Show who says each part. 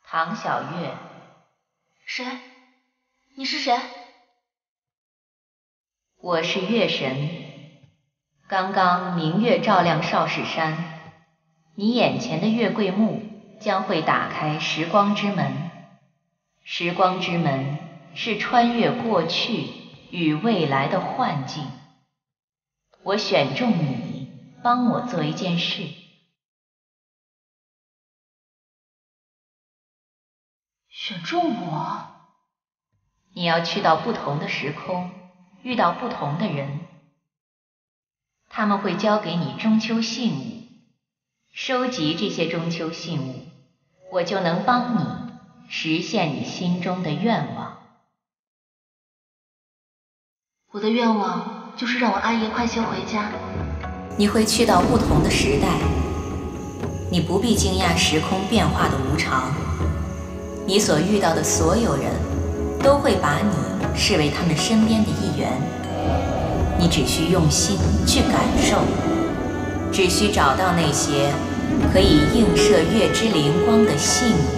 Speaker 1: 唐小月。
Speaker 2: 谁？你是谁？
Speaker 1: 我是月神。刚刚明月照亮少室山，你眼前的月桂木将会打开时光之门。时光之门是穿越过去与未来的幻境。我选中你，帮我做一件事。
Speaker 2: 选中我？
Speaker 1: 你要去到不同的时空，遇到不同的人，他们会交给你中秋信物，收集这些中秋信物，我就能帮你实现你心中的愿望。
Speaker 2: 我的愿望就是让我阿爷快些回家。
Speaker 1: 你会去到不同的时代，你不必惊讶时空变化的无常，你所遇到的所有人都会把你视为他们身边的一员。你只需用心去感受，只需找到那些可以映射月之灵光的信物。